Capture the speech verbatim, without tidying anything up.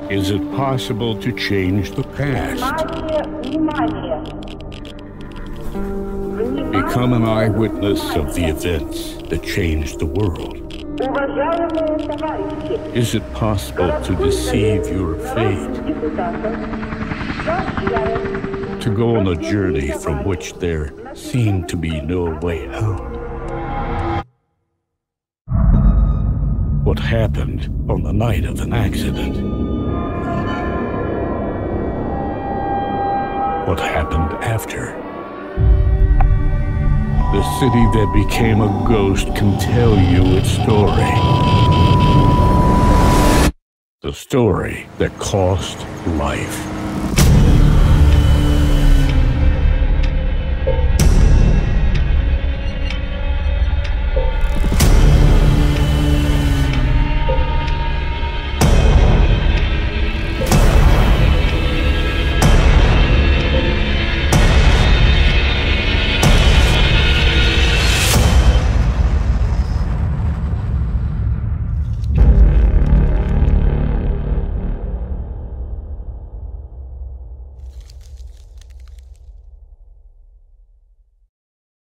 Is it possible to change the past? Become an eyewitness of the events that changed the world. Is it possible to deceive your fate? To go on a journey from which there seemed to be no way out? What happened on the night of an accident? What happened after? The city that became a ghost can tell you its story. The story that cost life.